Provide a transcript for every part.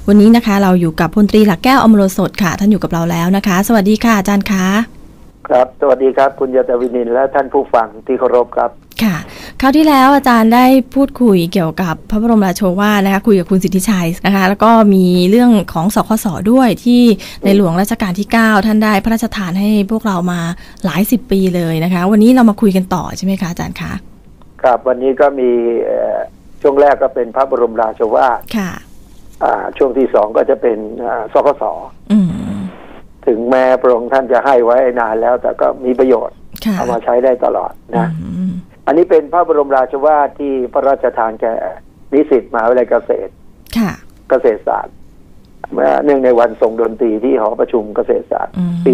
วันนี้นะคะเราอยู่กับพลตรีหลักแก้วอมรสดค่ะท่านอยู่กับเราแล้วนะคะสวัสดีค่ะอาจารย์คะครับสวัสดีครับคุณยศวินินและท่านผู้ฟังที่เคารพครับค่ะคราวที่แล้วอาจารย์ได้พูดคุยเกี่ยวกับพระบรมราโชวาทนะคะคุยกับคุณสิทธิชัยนะคะแล้วก็มีเรื่องของสคส.ด้วยที่ในหลวงรัชกาลที่9ท่านได้พระราชทานให้พวกเรามาหลาย10 ปีเลยนะคะวันนี้เรามาคุยกันต่อใช่ไหมคะอาจารย์คะครับวันนี้ก็มีช่วงแรกก็เป็นพระบรมราโชวาทค่ะช่วงที่2ก็จะเป็นสคส.ถึงแม้พระองค์ท่านจะให้ไว้นานแล้วแต่ก็มีประโยชน์เอามาใช้ได้ตลอดนะอันนี้เป็นพระบรมราโชวาทที่พระราชทานแก่นิสิตมหาวิทยาลัยเกษตรเกษตรศาสตร์เนื่องในวันทรงดนตรีที่หอประชุมเกษตรศาสตร์ปี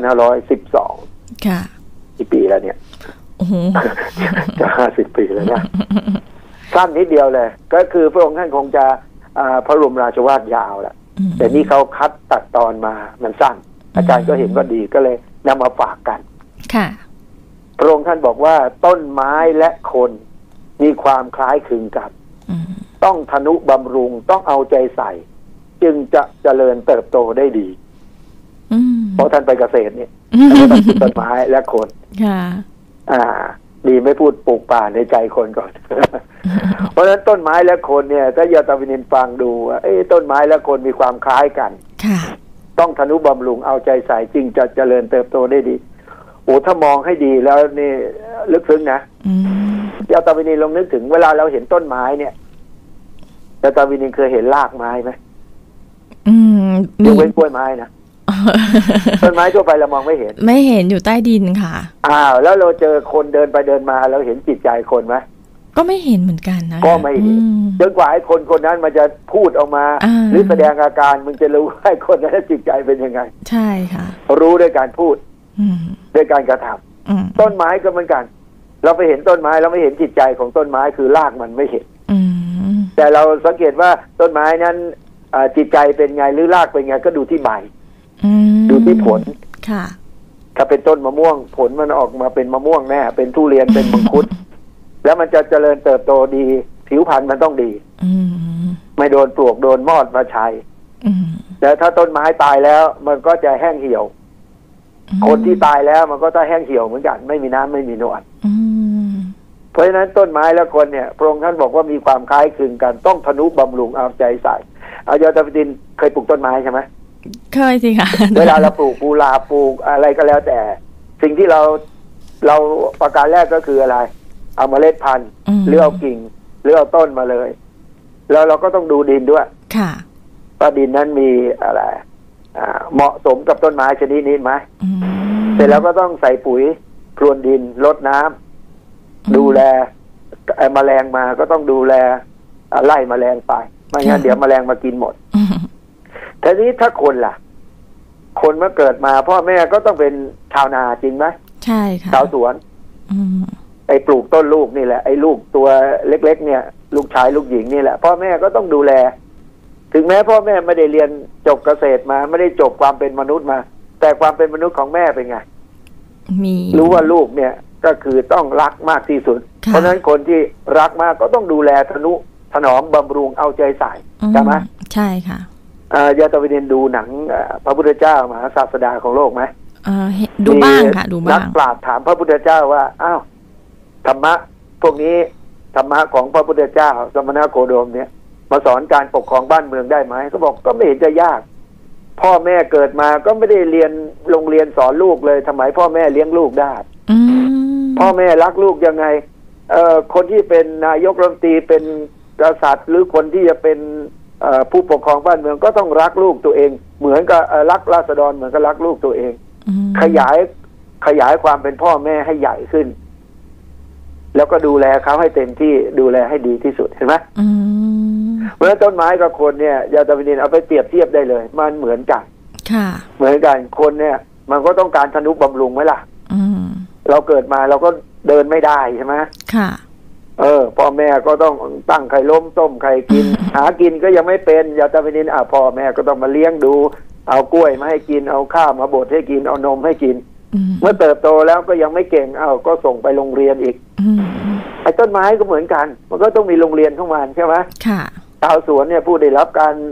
2512 ค่ะกี่ปีแล้วเนี่ยจะ50 ปีแล้วนะสั้นนิดเดียวเลยก็คือพระองค์ท่านคงจะพระบรมราโชวาทยาวแหละแต่นี่เขาคัดตัดตอนมามันสั้นอาจารย์ก็เห็นว่าดีก็เลยนำมาฝากกันค่ะพระองค์ท่านบอกว่าต้นไม้และคนมีความคล้ายคลึงกันต้องทนุบำรุงต้องเอาใจใส่จึงจะเจริญเติบโตได้ดีเพราะท่านไปเกษตรเนี่ยต้องปลูกต้นไม้และคนดีไม่พูดปลูกป่าในใจคนก่อน เพราะฉะนั้นต้นไม้และคนเนี่ยถ้ายาตาวินินฟังดูต้นไม้และคนมีความคล้ายกันต้องทนุบำรุงเอาใจใส่จึงจะเจริญเติบโตได้ดีโอ้ถ้ามองให้ดีแล้วนี่ลึกซึ้งนะยาตาวินินลองนึกถึงเวลาเราเห็นต้นไม้เนี่ยยาตาวินินเคยเห็นรากไม้ไหมยกเว้นกล้วยไม้นะต้นไม้ทั่วไปเรามองไม่เห็นอยู่ใต้ดินค่ะแล้วเราเจอคนเดินไปเดินมาเราเห็นจิตใจคนไหมก็ไม่เห็นเหมือนกันนะก็ไม่เห็นจนกว่าไอ้คนนั้นมันจะพูดออกมาหรือแสดงอาการมึงจะรู้ว่าไอ้คนนั้นจิตใจเป็นยังไงใช่ค่ะรู้ด้วยการพูดด้วยการกระทำต้นไม้ก็เหมือนกันเราไปเห็นต้นไม้เราไม่เห็นจิตใจของต้นไม้คือรากมันไม่เห็นแต่เราสังเกตว่าต้นไม้นั้นจิตใจเป็นไงหรือรากเป็นไงก็ดูที่ใบดูที่ผลค่ะถ้าเป็นต้นมะม่วงผลมันออกมาเป็นมะม่วงแน่เป็นทุเรียนเป็นมังคุดแล้วมันจะเจริญเติบโตดีผิวพรรณมันต้องดีไม่โดนปลวกโดนมอดมาชัยแต่ถ้าต้นไม้ตายแล้วมันก็จะแห้งเหี่ยวคนที่ตายแล้วมันก็จะแห้งเหี่ยวเหมือนกันไม่มีน้ำไม่มีนวลเพราะฉะนั้นต้นไม้และคนเนี่ยพระองค์ท่านบอกว่ามีความคล้ายคลึงกันต้องทนุบำรุงเอาใจใส่อาจารย์ตะวินเคยปลูกต้นไม้ใช่ไหมเคยสิค่ะเวลาเราปลูกกุหลาบปลูกอะไรก็แล้วแต่สิ่งที่เราประการแรกก็คืออะไรเอาเมล็ดพันธุ์หรือเอากิ่งหรือเอาต้นมาเลยแล้วเราก็ต้องดูดินด้วยค่ะว่าดินนั้นมีอะไรเหมาะสมกับต้นไม้ชนิดนี้ไหมเสร็จแล้วก็ต้องใส่ปุ๋ยพรวนดินรดน้ำดูแลแมลงมาก็ต้องดูแลไล่แมลงไปไม่งั้นเดี๋ยวแมลงมากินหมดทีนี้ถ้าคนล่ะคนเมื่อเกิดมาพ่อแม่ก็ต้องเป็นชาวนาจริงไหมใช่ค่ะชาวสวนไอ้ปลูกต้นลูกนี่แหละไอ้ลูกตัวเล็กๆเนี่ยลูกชายลูกหญิงนี่แหละพ่อแม่ก็ต้องดูแลถึงแม้พ่อแม่ไม่ได้เรียนจบเกษตรมาไม่ได้จบความเป็นมนุษย์มาแต่ความเป็นมนุษย์ของแม่เป็นไงรู้ว่าลูกเนี่ยก็คือต้องรักมากที่สุดเพราะฉะนั้นคนที่รักมากก็ต้องดูแลทนุถนอมบำรุงเอาใจใส่ใช่ไหมใช่ค่ะยาตะวินดูหนังพระพุทธเจ้ามหาศาสดาของโลกไหมดูบ้างค่ะดูบ้างนักปราชญ์ถามพระพุทธเจ้าว่าอ้าวธรรมะพวกนี้ธรรมะของพระพุทธเจ้าสมณโคดมเนี่ยมาสอนการปกครองบ้านเมืองได้ไหมเขาบอกก็ไม่เห็นจะยากพ่อแม่เกิดมาก็ไม่ได้เรียนโรงเรียนสอนลูกเลยทำไมพ่อแม่เลี้ยงลูกได้พ่อแม่รักลูกยังไงคนที่เป็นนายกรัฐมนตรีเป็นกษัตริย์หรือคนที่จะเป็นผู้ปกครองบ้านเมืองก็ต้องรักลูกตัวเองเหมือนกับรักราษฎรเหมือนกับรักลูกตัวเองขยายความเป็นพ่อแม่ให้ใหญ่ขึ้นแล้วก็ดูแลเขาให้เต็มที่ดูแลให้ดีที่สุดเห็นไหมเพราะฉะนั้นต้นไม้กับคนเนี่ยยาตาวินินเอาไปเปรียบเทียบได้เลยมันเหมือนกันเหมือนกันคนเนี่ยมันก็ต้องการทนุบำรุงไหมล่ะเราเกิดมาเราก็เดินไม่ได้ใช่ไหมค่ะพ่อแม่ก็ต้องตั้งไข่ล้มต้มไข่กินหากินก็ยังไม่เป็นยาตาวินินพ่อแม่ก็ต้องมาเลี้ยงดูเอากล้วยมาให้กินเอาข้าวมาบดให้กินเอานมให้กินเมื่อเติบโตแล้วก็ยังไม่เก่งก็ส่งไปโรงเรียนอีกไอ้ต้นไม้ก็เหมือนกันมันก็ต้องมีโรงเรียนเข้ามาใช่ไหมค่ะชาวสวนเนี่ยผู้ได้รับการ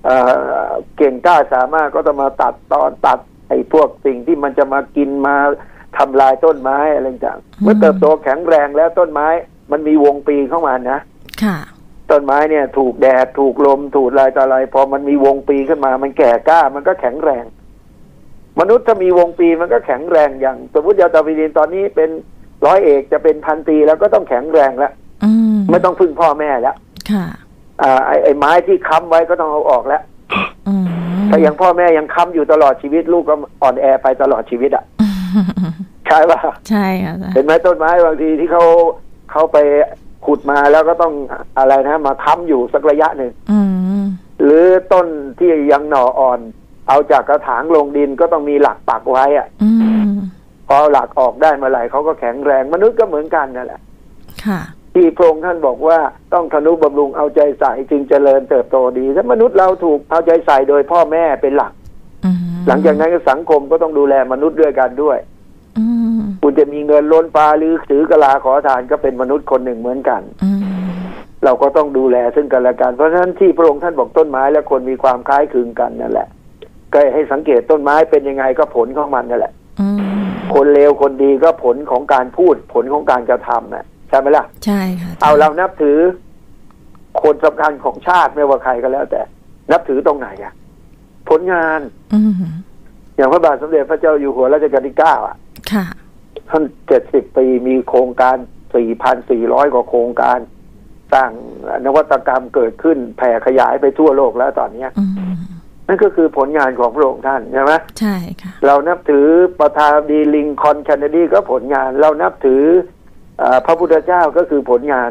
เก่งกล้าสามารถก็ต้องมาตัดตอนตัดไอ้พวกสิ่งที่มันจะมากินมาทำลายต้นไม้อะไรต่างเมื่อเติบโตแข็งแรงแล้วต้นไม้มันมีวงปีเข้ามานะค่ะต้นไม้เนี่ยถูกแดดถูกลมถูกอะไรต่ออะไรพอมันมีวงปีขึ้นมามันแก่กล้ามันก็แข็งแรงมนุษย์ถ้ามีวงปีมันก็แข็งแรงอย่างสมมติยาตาวิดินตอนนี้เป็นร้อยเอกจะเป็นพันตรีแล้วก็ต้องแข็งแรงแล้วไม่ต้องพึ่งพ่อแม่แล้วค่ะไอ้ไม้ที่ค้ำไว้ก็ต้องเอาออกแล้วถ้าอย่างพ่อแม่ยังค้ำอยู่ตลอดชีวิตลูกก็อ่อนแอไปตลอดชีวิตอ่ะใช่ป่ะใช่ค่ะเห็นไหมต้นไม้บางทีที่เขาไปขุดมาแล้วก็ต้องอะไรนะมาค้ำอยู่สักระยะหนึ่งหรือต้นที่ยังหน่ออ่อนเอาจากกระถางลงดินก็ต้องมีหลักปักไว้อ่ะพอหลักออกได้เมื่อไหร่เขาก็แข็งแรงมนุษย์ก็เหมือนกันนั่นแหละค่ะที่พระองค์ท่านบอกว่าต้องทนุบำรุงเอาใจใส่จึงเจริญเติบโตดีถ้ามนุษย์เราถูกเอาใจใส่โดยพ่อแม่เป็นหลักหลังจากนั้นสังคมก็ต้องดูแลมนุษย์ด้วยกันด้วยคุณจะมีเงินล้นฟ้าหรือถือกะลาขอทานก็เป็นมนุษย์คนหนึ่งเหมือนกันเราก็ต้องดูแลซึ่งกันและกันเพราะฉะนั้นที่พระองค์ท่านบอกต้นไม้และคนมีความคล้ายคลึงกันนั่นแหละก็ให้สังเกตต้นไม้เป็นยังไงก็ผลของมันนั่นแหละคนเลวคนดีก็ผลของการพูดผลของการกระทำนะใช่ไหมล่ะใช่ค่ะเอาเรานับถือคนสำคัญของชาติไม่ว่าใครก็แล้วแต่นับถือตรงไหนอะผลงานอย่างพระบาทสมเด็จพระเจ้าอยู่หัวรัชกาลที่ 9อ่ะค่ะท่าน70 ปีมีโครงการ 4,400 กว่าโครงการสร้างนวัตกรรมเกิดขึ้นแผ่ขยายไปทั่วโลกแล้วตอนนี้นั่นก็คือผลงานของพระองค์ท่านใช่ไหมใช่ค่ะเรานับถือประธานาธิบดีลิงคอล์น เคนเนดีก็ผลงานเรานับถือพระพุทธเจ้าก็คือผลงาน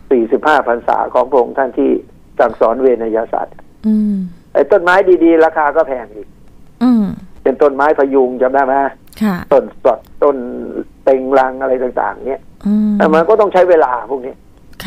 45 พรรษาของพระองค์ท่านที่สั่งสอนเวนยสัตว์ไอ้ต้นไม้ดีๆราคาก็แพงอีกเป็นต้นไม้พยุงจำได้ไหมต้นสดต้นเต็งรังอะไรต่างๆเนี้ยแต่มันก็ต้องใช้เวลาพวกนี้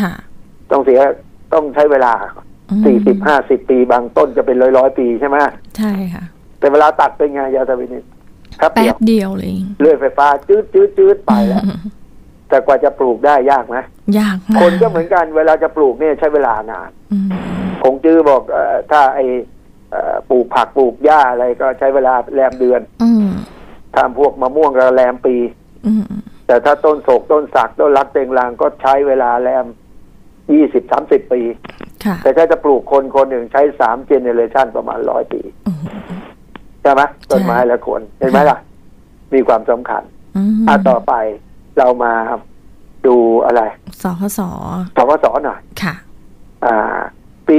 ต้องใช้เวลา40-50 ปีบางต้นจะเป็นร้อยปีใช่ไหมใช่ค่ะแต่เวลาตัดเป็นไงยาตาวินิครับแป๊บเดียวเลยเลื่อยไฟฟ้าจืดไปแล้วแต่กว่าจะปลูกได้ยากไหมยากมากคนก็เหมือนกันเวลาจะปลูกเนี่ยใช้เวลานานคงจื้อบอกถ้าไอ้ปลูกผักปลูกหญ้าอะไรก็ใช้เวลาแรมเดือนถ้าพวกมะม่วงก็แรมปีแต่ถ้าต้นโศกต้นสักต้นรักเต็งรางก็ใช้เวลาแรม20-30 ปีแต่ถ้าจะปลูกคนหนึ่งใช้3 เจเนเรชันประมาณ100 ปีใช่ไหมต้นไม้และคนเห็นไหมล่ะมีความสำคัญต่อไปเรามาดูอะไรสคสหน่อยค่ะปี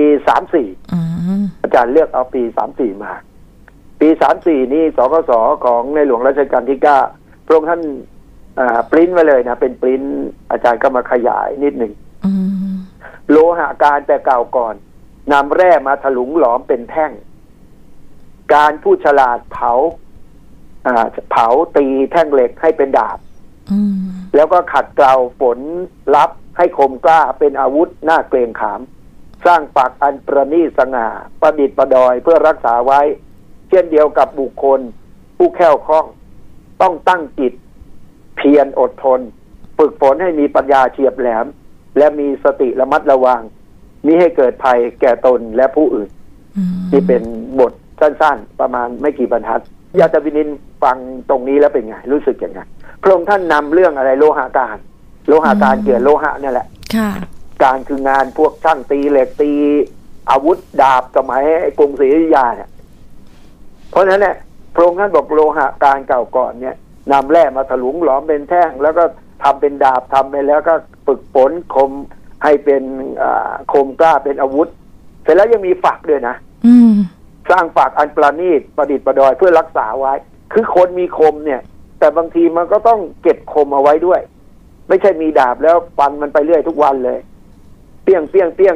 34อาจารย์เลือกเอาปี34มาปี34นี่สคสของในหลวงรัชกาลที่9พระองค์ท่านปริ้นไว้เลยนะเป็นปริ้นอาจารย์ก็มาขยายนิดหนึ่งโลหะการแต่เก่าก่อนนำแร่มาถลุงหลอมเป็นแท่งการผู้ฉลาดเผาตีแท่งเหล็กให้เป็นดาบแล้วก็ขัดเกลาฝนลับให้คมกล้าเป็นอาวุธน่าเกรงขามสร้างปักอันประณีตสง่าประดิษฐ์ประดอยเพื่อรักษาไว้เช่นเดียวกับบุคคลผู้แข็งคล่องต้องตั้งจิตเพียรอดทนฝึกฝนให้มีปัญญาเฉียบแหลมและมีสติระมัดระวังมิให้เกิดภัยแก่ตนและผู้อื่นที่เป็นบทสั้นๆประมาณไม่กี่บรรทัดยาตาวินินฟังตรงนี้แล้วเป็นไงรู้สึกยังไงพระองค์ท่านนำเรื่องอะไรโลหะการเกี่ยวโลหะนี่แหละการคืองานพวกช่างตีเหล็กตีอาวุธดาบสมัยกรุงศรีอยุธยาเนี่ยเพราะฉะนั้นเนี่ยพระองค์ท่านบอกโลหะการเก่าก่อนเนี่ยนำแร่มาถลุงหลอมเป็นแท่งแล้วก็ทำเป็นดาบทำไปแล้วก็ฝึกฝนคมให้เป็นคมกล้าเป็นอาวุธเสร็จแล้วยังมีฝักด้วยนะสร้างฝักอันประณีตประดิษฐ์ประดอยเพื่อรักษาไว้คือคนมีคมเนี่ยแต่บางทีมันก็ต้องเก็บคมเอาไว้ด้วยไม่ใช่มีดาบแล้วฟันมันไปเรื่อยทุกวันเลยเปี้ยง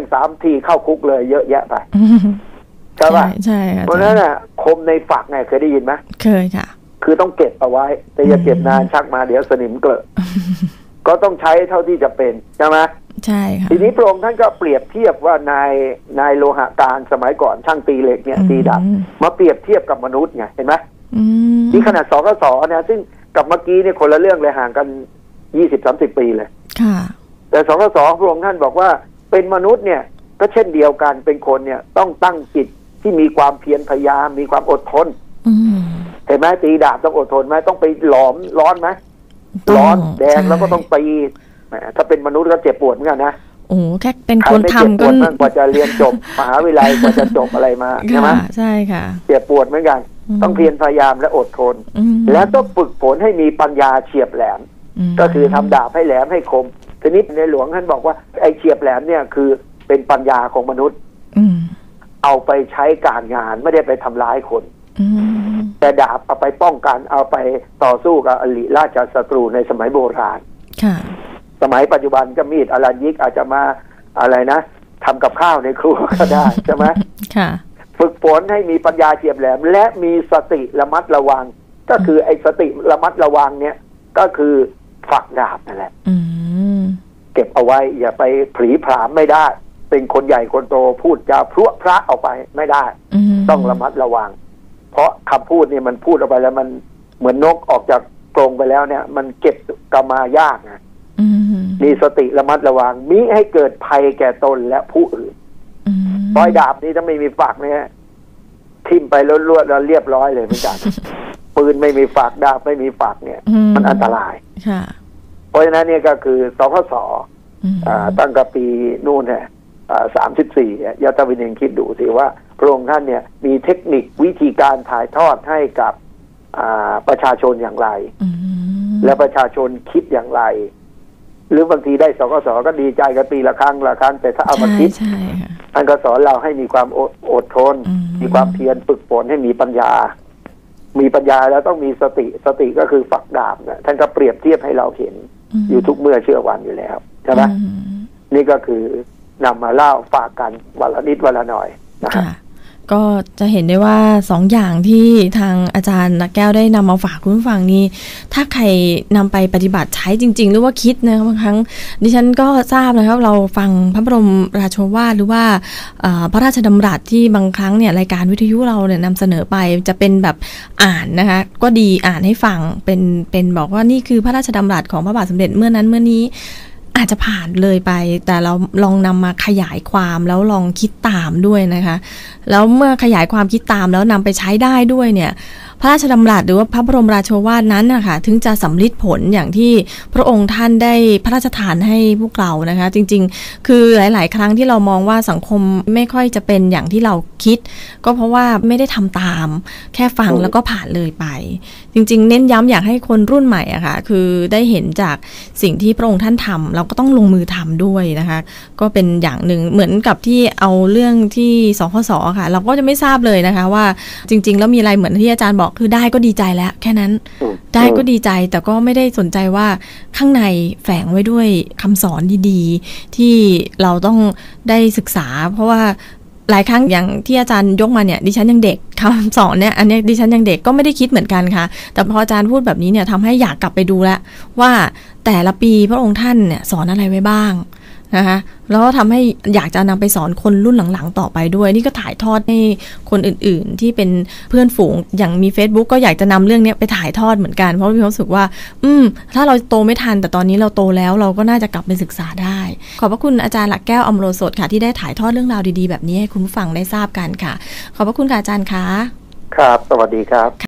3 ทีเข้าคุกเลยเยอะแยะไปใช่ป่ะใช่เพราะนั้นน่ะคมในฝักไงเคยได้ยินไหมเคยค่ะคือต้องเก็บเอาไว้แต่อย่าเก็บนานชักมาเดี๋ยวสนิมเกลอะก็ต้องใช้เท่าที่จะเป็นใช่ไหมใช่ค่ะทีนี้พระองค์ท่านก็เปรียบเทียบว่านายโลหะการสมัยก่อนช่างตีเหล็กเนี่ยตีดาบมาเปรียบเทียบกับมนุษย์ไงเห็นไหมนี่ขนาดสคสเนี่ยซึ่งกับเมื่อกี้เนี่ยคนละเรื่องเลยห่างกัน20-30 ปีเลยค่ะแต่สคสพระองค์ท่านบอกว่าเป็นมนุษย์เนี่ยก็เช่นเดียวกันเป็นคนเนี่ยต้องตั้งจิตที่มีความเพียรพยายามมีความอดทนเห็นไหมตีดาบต้องอดทนไหมต้องไปหลอมร้อนไหมร้อนแดงแล้วก็ต้องตีถ้าเป็นมนุษย์ก็เจ็บปวดเหมือนกันนะโอ้แค่เป็นคนทำก็กว่าจะเรียนจบมหาวิทยาลัยกว่าจะจบอะไรมาใช่ไหมใช่ค่ะเจ็บปวดเหมือนกันต้องเพียรพยายามและอดทนแล้วต้องฝึกฝนให้มีปัญญาเฉียบแหลมก็คือทำดาบให้แหลมให้คมทีนี้ในหลวงท่านบอกว่าไอ้เฉียบแหลมเนี่ยคือเป็นปัญญาของมนุษย์เอาไปใช้การงานไม่ได้ไปทำร้ายคนแต่ดาบเอาไปป้องกันเอาไปต่อสู้กับอริราชศัตรูในสมัยโบราณสมัยปัจจุบันก็มีดอลัญญิกอาจจะมาอะไรนะทำกับข้าวในครัวก็ได้ใช่ไหมฝึกฝนให้มีปัญญาเฉียบแหลมและมีสติระมัดระวังก็คือไอ้สติระมัดระวังเนี่ยก็คือฝักดาบนั่นแหละเก็บเอาไว้อย่าไปผลีผลามไม่ได้เป็นคนใหญ่คนโตพูดจาพลั่วพระออกไปไม่ได้ต้องระมัดระวังเพราะคำพูดเนี่ยมันพูดออกไปแล้วมันเหมือนนกออกจากกรงไปแล้วเนี่ยมันเก็บกลับมายากนะมีสติระมัดระวังมิให้เกิดภัยแก่ตนและผู้อื่นปล่อยดาบนี้ถ้าไม่มีฝักเนี่ยทิ่มไปรวดๆแล้วเรียบร้อยเลยเหมือนกันปืนไม่มีฝักดาบไม่มีฝักเนี่ยมันอันตรายเพราะฉะนั้นเนี่ยก็คือสคส.ตั้งแต่ปีนู่นเนี่ย34ยาตวินเองคิดดูสิว่าพระองค์ท่านเนี่ยมีเทคนิควิธีการถ่ายทอดให้กับประชาชนอย่างไรและประชาชนคิดอย่างไรหรือบางทีได้สคส.ก็ดีใจกันปีละครั้งแต่ถ้าเอามาคิดท่านก็สอนเราให้มีความอดทนมีความเพียรฝึกฝนให้มีปัญญาแล้วต้องมีสติก็คือฝักดาบนะท่านก็เปรียบเทียบให้เราเห็นอยู่ทุกเมื่อเชื่อวันอยู่แล้วใช่ไหมนี่ก็คือนำมาเล่าฝากกันวันละนิดวันละหน่อยนะครับก็จะเห็นได้ว่า2 อย่างที่ทางอาจารย์นักแก้วได้นำมาฝากคุณผู้ฟังนี้ถ้าใครนำไปปฏิบัติใช้จริงๆหรือว่าคิดนะบางครั้งดิฉันก็ทราบนะครับเราฟังพระบรมราโชวาทหรือว่าพระราชดำรัสที่บางครั้งเนี่ยรายการวิทยุเราเนี่ยนำเสนอไปจะเป็นแบบอ่านนะคะก็ดีอ่านให้ฟังเป็นบอกว่านี่คือพระราชดำรัสของพระบาทสมเด็จเมื่อนั้นเมื่อนี้อาจจะผ่านเลยไปแต่เราลองนำมาขยายความแล้วลองคิดตามด้วยนะคะแล้วเมื่อขยายความคิดตามแล้วนำไปใช้ได้ด้วยเนี่ยพระราชดำรัสหรือว่าพระบรมราโชวาทนั้นนะคะถึงจะสำลิดผลอย่างที่พระองค์ท่านได้พระราชทานให้พวกเรานะคะจริงๆคือหลายๆครั้งที่เรามองว่าสังคมไม่ค่อยจะเป็นอย่างที่เราคิดก็เพราะว่าไม่ได้ทำตามแค่ฟังแล้วก็ผ่านเลยไปจริงๆเน้นย้ำอยากให้คนรุ่นใหม่อะค่ะคือได้เห็นจากสิ่งที่พระองค์ท่านทำเราก็ต้องลงมือทำด้วยนะคะก็เป็นอย่างหนึ่งเหมือนกับที่เอาเรื่องที่สคส.ค่ะเราก็จะไม่ทราบเลยนะคะว่าจริงๆแล้วมีอะไรเหมือนที่อาจารย์บอกคือได้ก็ดีใจแล้วแค่นั้นได้ก็ดีใจแต่ก็ไม่ได้สนใจว่าข้างในแฝงไว้ด้วยคำสอนดีๆที่เราต้องได้ศึกษาเพราะว่าหลายครั้งอย่างที่อาจารย์ยกมาเนี่ยดิฉันยังเด็กคำสอนเนี่ยอันนี้ดิฉันยังเด็กก็ไม่ได้คิดเหมือนกันค่ะแต่พออาจารย์พูดแบบนี้เนี่ยทำให้อยากกลับไปดูแล้วว่าแต่ละปีพระองค์ท่านเนี่ยสอนอะไรไว้บ้างนะคะแล้วทำให้อยากจะนำไปสอนคนรุ่นหลังๆต่อไปด้วยนี่ก็ถ่ายทอดให้คนอื่นๆที่เป็นเพื่อนฝูงอย่างมี Facebook ก็อยากจะนำเรื่องนี้ไปถ่ายทอดเหมือนกันเพราะมีความรู้สึกว่าถ้าเราโตไม่ทันแต่ตอนนี้เราโตแล้วเราก็น่าจะกลับไปศึกษาได้ขอบพระคุณอาจารย์หลักแก้วอมโรสดค่ะที่ได้ถ่ายทอดเรื่องราวดีๆแบบนี้ให้คุณผู้ฟังได้ทราบกันค่ะขอบพระคุณค่ะอาจารย์คะครับสวัสดีครับ